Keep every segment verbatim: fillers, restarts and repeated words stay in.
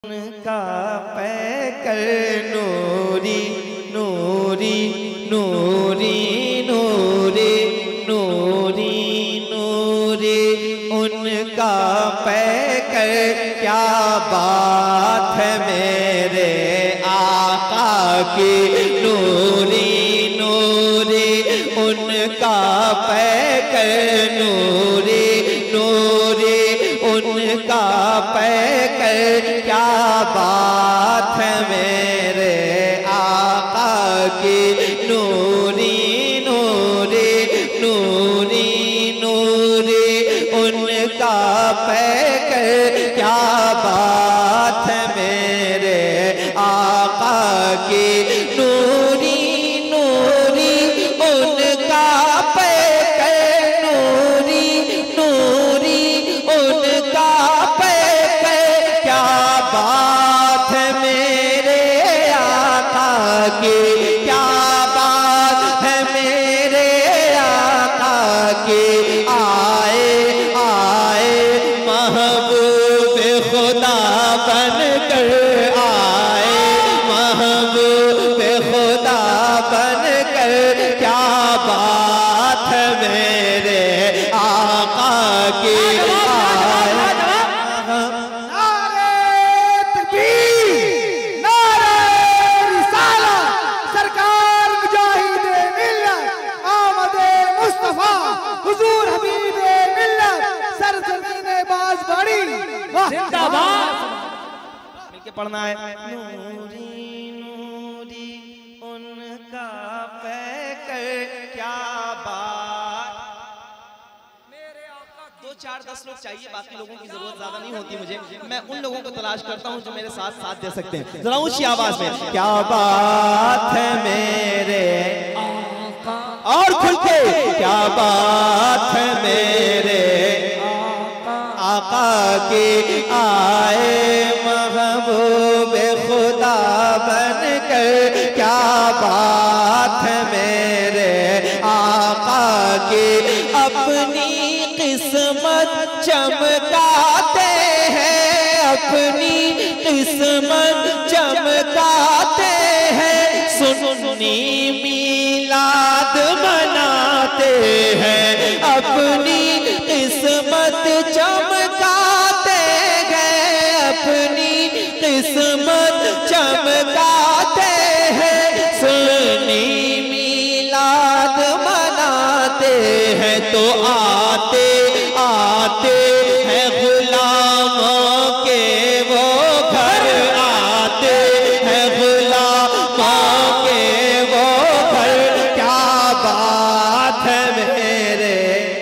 उनका पैकर नूरी नूरी नूरी नूरी नूरी नूरी उनका पैकर क्या बात है मेरे आका की नूरी नूरी उनका पैकर नूरी नूरी उनका पैकर क्या बात है मेरे आका की नूरी नूरी नूरी नूरी उनका पैकर क्या बात है मेरे आका की नूरी नूरी उनका पैकर नूरी नूरी उनका क्या बात है मेरे आका की आए आए महबूब खुदा बनकर आए महबूब खुदा बनकर क्या बात है मेरे आका की मिलके पढ़ना है। नूरी नूरी उनका पैकर क्या बात मेरे आका। दो चार दस लोग चाहिए, बाकी लोगों की जरूरत ज्यादा नहीं होती मुझे। मैं उन लोगों को तलाश करता हूँ जो मेरे साथ साथ दे सकते हैं। जरा ऊंची आवाज में क्या बात है मेरे आका, और खुल के क्या बात है मेरे आका की आए महबूब खुदा बनकर क्या बात है मेरे आका की अपनी किस्मत चमकाते हैं अपनी किस्मत चमकाते हैं सुन्नी मीलाद मनाते हैं अपनी किस्मत चमकाते हैं अपनी किस्मत चमकाते हैं सुन्नी मीलाद मनाते हैं तो आते आते हैं गुलामों के वो घर आते हैं गुलामों के वो घर क्या बात है मेरे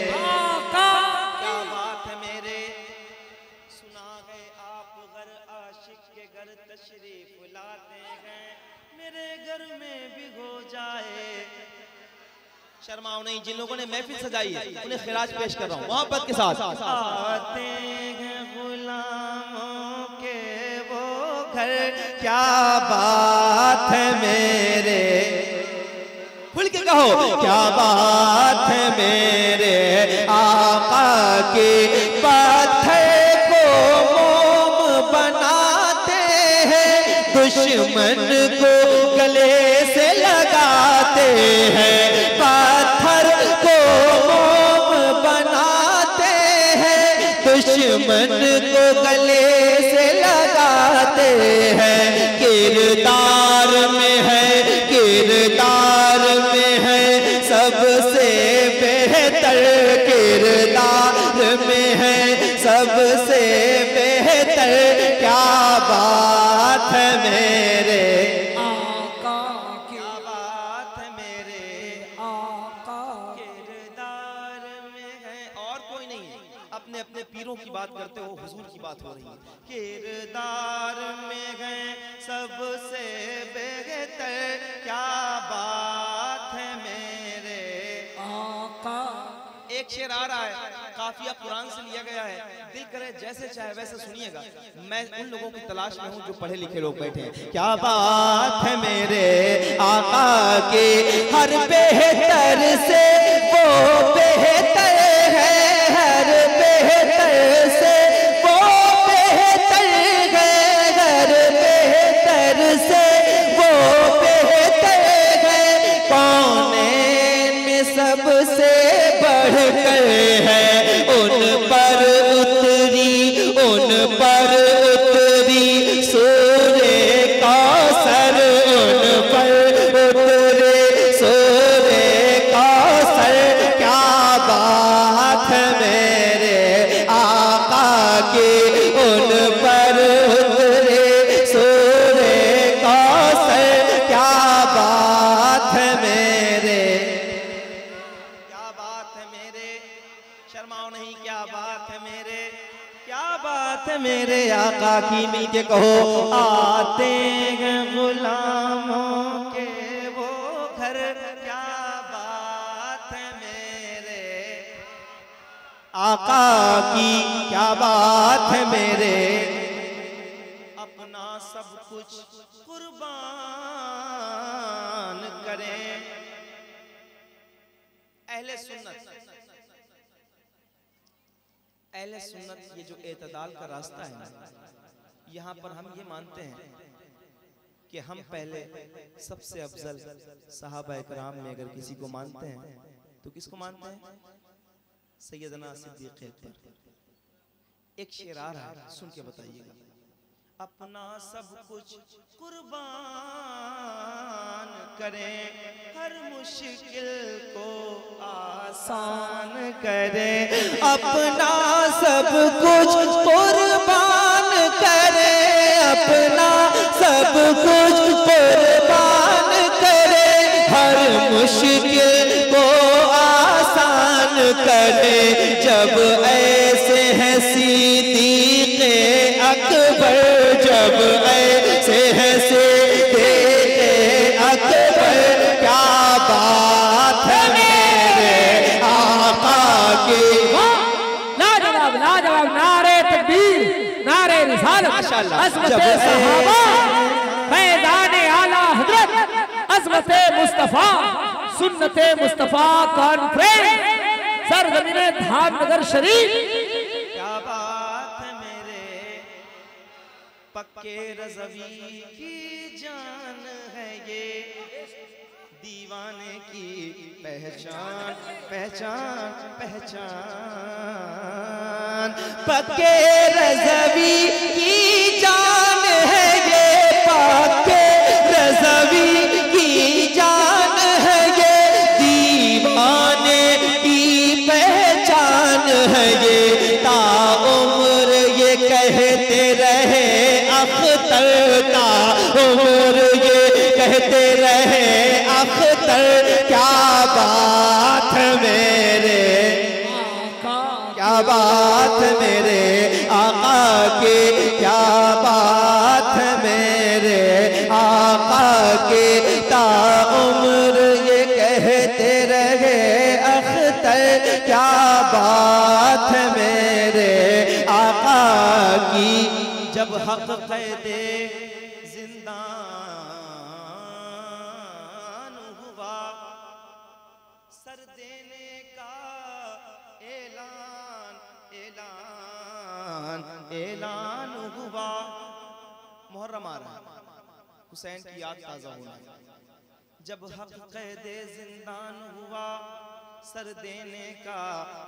तशरीफ लाते हैं मेरे घर में भी हो जाए। शर्माओ नहीं, जिन लोगों ने महफिल सजाई है उन्हें खिराज पेश कर रहा हूँ मोहब्बत के साथ। आते हैं गुलामों के वो घर क्या बात है मेरे, खुल के कहो क्या बात है मेरे आका की पत्थर दुश्मन को गले से लगाते हैं पत्थर को मोम बनाते हैं दुश्मन को गले से लगाते हैं किरदार में है किरदार में है सबसे बेहतर किरदार में है सबसे बेहतर क्या बात है मेरे आका क्या बात है मेरे आका किरदार में है और कोई नहीं है। अपने अपने पीरों की बात करते हो, हुजूर की बात हो रही है। किरदार में है सबसे बेहतर क्या बात है मेरे आका। एक शेर आ रहा है, काफिया कुरान से लिया गया है, दिल करे जैसे चाहे वैसे सुनिएगा। मैं उन लोगों की तलाश में हूँ जो पढ़े लिखे लोग बैठे हैं। क्या बात है मेरे आका के हर बेहतर से वो बेहतर है हर बेहतर से वो बेहतर है साकी मिलके कहो, आते हैं गुलामों के वो घर, क्या बात है मेरे आका की, क्या बात है मेरे, अपना सब कुछ कुर्बान करें। अहले सुन्नत, अहले सुन्नत ये जो एतदाल का रास्ता है ना, यहाँ पर हम ये मानते हैं कि हम पहले सबसे अफजल सहाबा इकराम में अगर किसी को मानते हैं तो किसको मानते हैं? सैयदना सिद्दीक़ अकबर। एक शेर आ रहा है, सुन के बताइएगा। अपना सब कुछ कुर्बान करें, हर मुश्किल को आसान करें, अपना सब कुछ कुर्बान करें, अपना सब कुछ कुर्बान करें, हर मुश्किल को आसान करें। जब ऐसे हैं सिद्दीक़ अकबर, जब ऐसे हैं सिद्दीक़ अकबर, क्या बात है मेरे आका की। लाजवाब लाजवाब, नारे तकबीर, नारे रिसालत, अज़मते सहाबा, फैज़ाने आला हज़रत, अज़मते मुस्तफ़ा, सुन्नते मुस्तफ़ा कॉन्फ्रेंस, सरज़मीने धामनगर शरीफ। क्या बात है मेरे पक्के रज़वी की जान है ये, दीवाने की पहचान पहचान पहचान, पक्के रज़वी की जान है ये, पक्के रज़वी की जान है ये, दीवाने की पहचान है ये, ताउम्र ये कहते रहे अख्तर, ताउम्र ये कहते रहे अख्तर, क्या बात है मेरे क्या बात है मेरे आका की, क्या बात है मेरे आका की, ताउम्र ये कहते रहे अख्तर, क्या बात है मेरे आका की। जब हक क़ैदे जिंदान हुआ, सर देने का ऐलान ऐलान ऐलान हुआ। मुहर्रम आ रहा है, हुसैन की याद ताज़ा होना। जब हक क़ैदे जिंदान हुआ, सर देने का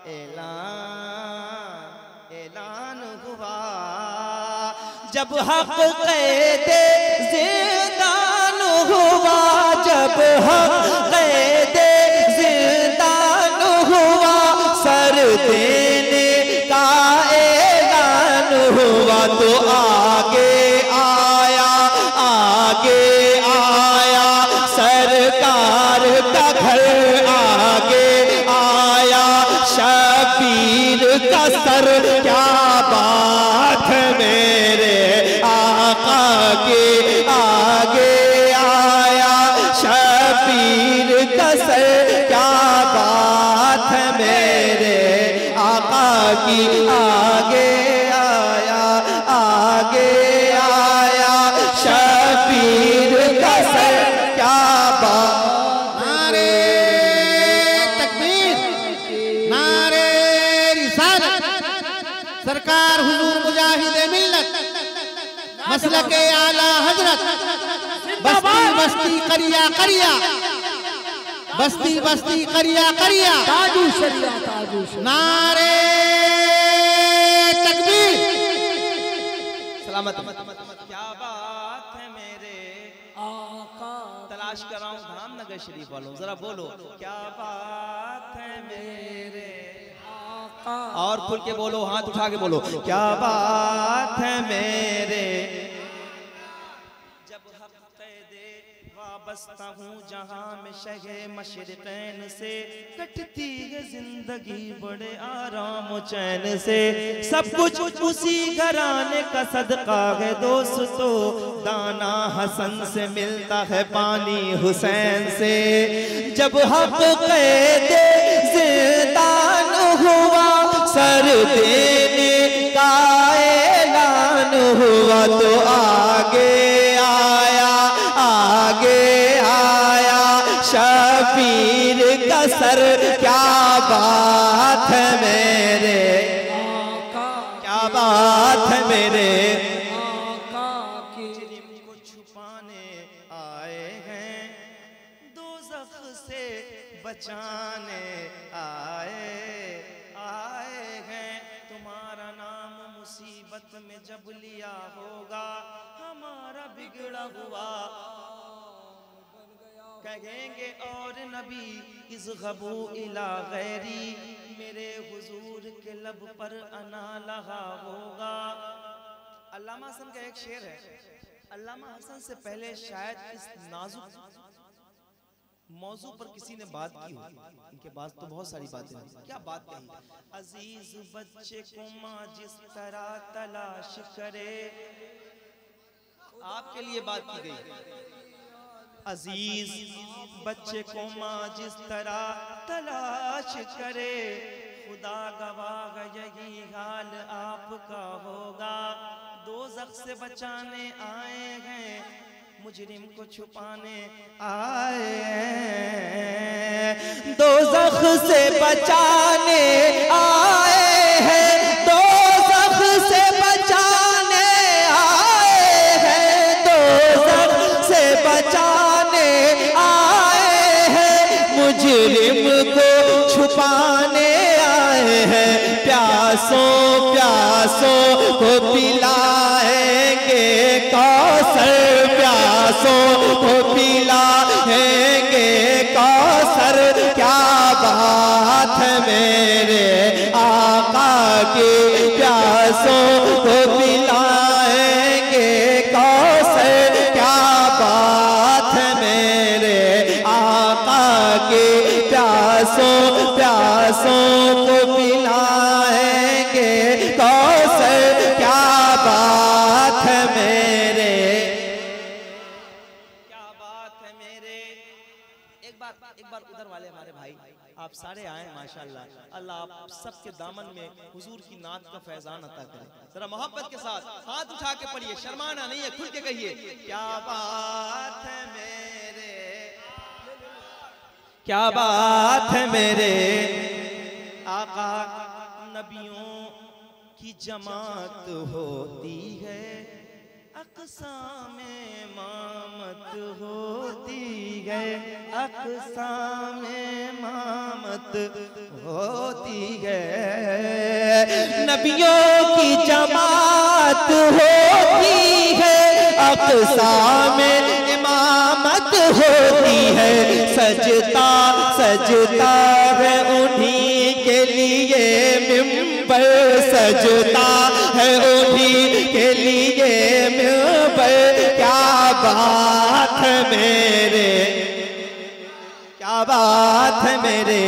ऐलान ऐलान हुआ। जब हक क़ैदे जिंदान हुआ, जब हक क़ैदे जिंदान हुआ, सर देने का ऐलान हुआ, तो आगे आया आगे आया सरकार का घर, आगे आया शबीर का सर, क्या बात है मेरे आका के, आगे आया शबीर का सर, क्या बात है मेरे आका की, आगे आया आगे आया शबीर का सर, क्या बात। नारे तकबीर, नारे रिसालत, सरकार हुजूर मुजाहिदे मिल्लत, मसलके आला हजरत, बस्ती बस्ती करिया करिया, बस्ती बस्ती करिया करिया, ताजू शरिया ताजू शरिया। नारे तकबीर, सलामत। क्या बात है मेरे आका, तलाश कर रहा हूँ धामनगर शरीफ वालों, जरा बोलो क्या बात है मेरे आका, और खुल के बोलो, हाथ उठा के बोलो, क्या बात है मेरे। जब हक क़ैदे वाबस्ता हूँ जहाँ में शहे मशरिक़ैन से, कटती है जिंदगी बड़े आराम चैन से। सब कुछ उसी घराने का सदका है दोस्तों, दाना हसन से मिलता है पानी हुसैन से। जब हक क़ैदे ज़िंदान हुआ, सर देने का ऐलान हुआ, तो आगे आया आगे आया शबीर का सर। क्या बात है मेरे आका, क्या बात है मेरे आका की मुजरिम को छुपाने आए हैं, दोज़ख से बचाने आए आए हैं। तुम्हारा नाम मुसीबत में जब लिया होगा, हमारा बिगड़ा हुआ कहेंगे और नबी इस गबू इला गैरी, मेरे हुजूर के लब पर अना लगा होगा। अल्लामा हसन का एक शेर है, अल्लामा हसन से पहले शायद इस नाजुक मौजू पर किसी ने बात की हो, इनके पास तो बहुत सारी बातें हैं। क्या बात कही? अजीज बच्चे को माँ जिस तरह तलाश करे, आपके लिए बात की गई। अजीज बच्चे को माँ जिस तरह तलाश करे, खुदा गवाह यही हाल आपका होगा। दोज़ख से बचाने आए हैं, मुजरिम को छुपाने आए हैं। दोज़ख से बचाने आए हैं, दोज़ख से बचाने आए हैं, दोज़ख से बचाने आए हैं, मुजरिम को छुपाने आए हैं। प्यासों प्यासों को पिलाएंगे कौसर, प्यासों को पिलाएंगे कौसर। क्या बात है मेरे आका की, प्यासों को पिलाएंगे कौसर। क्या बात है मेरे आका की, प्यासों प्यासों को पिलाएंगे कौसर। क्या बात है मेरे, क्या बात है मेरे। एक बार एक बार उधर वाले हमारे भाई आप सारे आए माशाल्लाह। अल्लाह आप सबके दामन में हुजूर की नात का फैजान अता करे। जरा मोहब्बत के साथ हाथ उठा के पढ़िए, शर्माना नहीं है, खुल के कहिए क्या बात है मेरे, क्या बात है मेरे आका। नबियों की जमात होती है, अक़सा में इमामत होती है, अक़सा में इमामत होती है। नबियों की जमात होती है, अक़सा में इमामत होती है। सजता सजता है उन्हीं के लिए मिंबर, सजता है उन्हीं के लिए मिंबर। क्या बात है मेरे, क्या बात है मेरे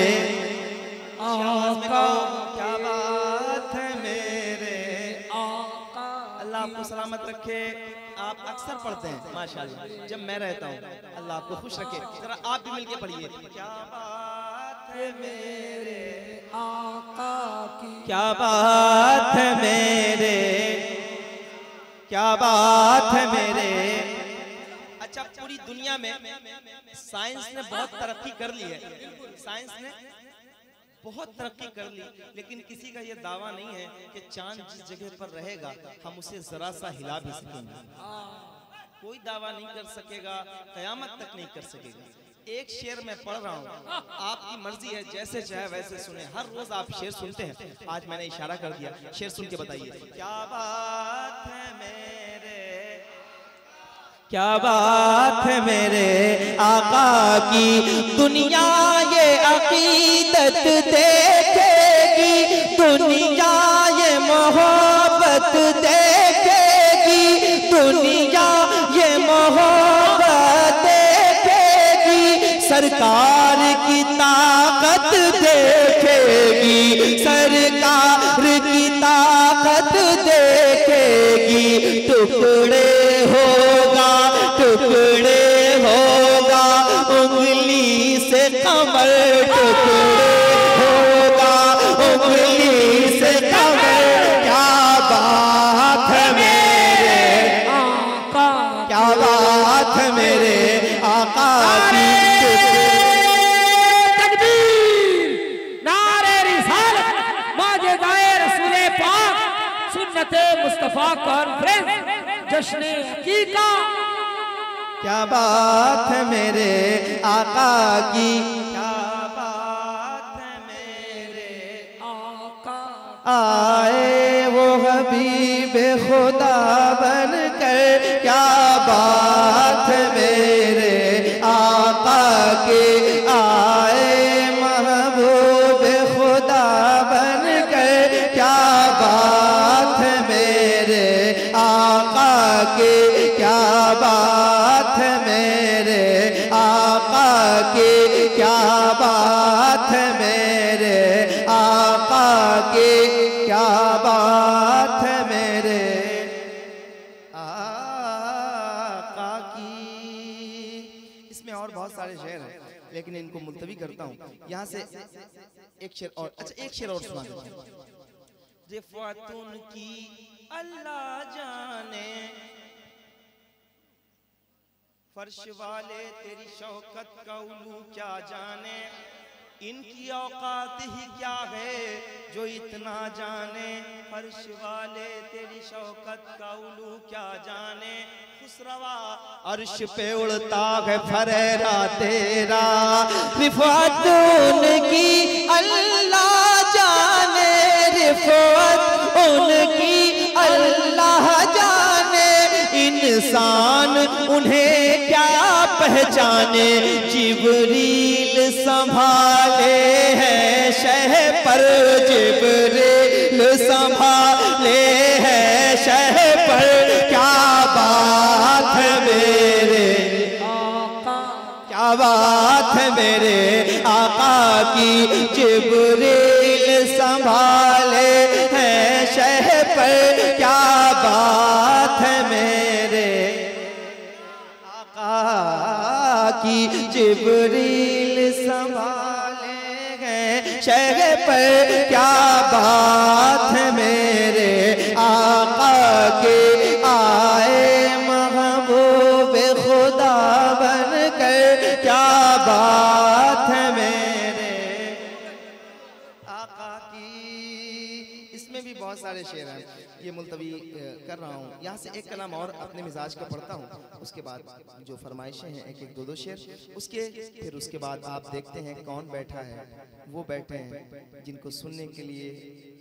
आका, क्या बात है मेरे आका। अल्लाह आपको सलामत रखे। आप अक्सर पढ़ते हैं माशाल्लाह, जब मैं रहता हूँ अल्लाह आपको खुश रखे। जरा आप भी मिलके पढ़िए क्या बात है मेरे आका की, क्या बात है मेरे, क्या बात है मेरे। अच्छा, पूरी दुनिया में साइंस ने बहुत तरक्की कर ली है, साइंस ने बहुत तरक्की कर ली, लेकिन किसी का ये दावा नहीं है कि चांद जिस जगह पर रहेगा हम उसे जरा सा हिला भी सकेंगे। कोई दावा नहीं कर सकेगा, कयामत तक नहीं कर सकेगा। एक शेर मैं पढ़ रहा हूँ, आपकी मर्जी है, जैसे चाहे वैसे सुने। हर रोज आप शेर सुनते हैं, आज मैंने इशारा कर दिया, शेर सुन के बताइए क्या बात है मेरे, क्या बात है मेरे आका की। दुनिया ये अकीदत देखेगी, दुनिया ये मोहब्बत देखेगी, दुनिया ये मोहब्बत देखेगी। सरकार की ताकत देखेगी, सरकार की ताकत देखेगी। टुकड़े होगा टुकड़े होगा उंगली से कमर, टुकड़े होगा उंगली से कमर। क्या बात है मेरे आका, क्या बात है मेरे आका की। तकबीर, नारे रिसालत, मौजूदाए रसूले पाक, सुन्नते मुस्तफा कॉन्फ्रेंस, जश्न हकीका। क्या बात है मेरे आका की, क्या बात है मेरे आका। आए वो हबीब खुदा बनकर। क्या बात है मेरे आका के, आए महबूब खुदा बनकर। क्या बात है मेरे आका के, क्या बात है मेरे आका के, क्या बात है मेरे आका के, क्या बात है मेरे आका की। इसमें और बहुत सारे शेर हैं लेकिन इनको मुलतवी करता हूँ। यहाँ से एक शेर और, अच्छा एक शेर और सुना देता हूँ। रिफ़ातुन की अल्लाह जाने, फर्श वाले तेरी शौकत का उलू क्या जाने। इनकी औकात ही क्या है जो इतना जाने, फर्श वाले तेरी शौकत का उलू क्या जाने। खुसरवा अर्श पे उड़ता है फरेरा तेरा, रिफ़ात उनकी अल्लाह जाने, रिफ़ात उनकी अल्लाह जाने। इंसान उन्हें क्या पहचाने, जिब्रील संभाले हैं शह पर, जिब्रील संभाले हैं शह पर। क्या बात है मेरे आका, क्या बात है मेरे आका की, जिब्रील संभाले हैं शह पर। क्या बात है मेरे आका की, जिब्रील संभाले हैं शह पर। क्या बात है मेरे आका के, आए महबूब खुदा बनकर। क्या बात है मेरे आका की। इसमें भी बहुत सारे शेर हैं, ये मुलतवी कर रहा हूँ। यहाँ से एक कलाम और अपने मिजाज का पढ़ता हूँ, उसके बाद जो फरमाइशें हैं एक एक दो दो शेर, उसके फिर उसके बाद आप देखते हैं कौन बैठा है। वो बैठे हैं जिनको सुनने के लिए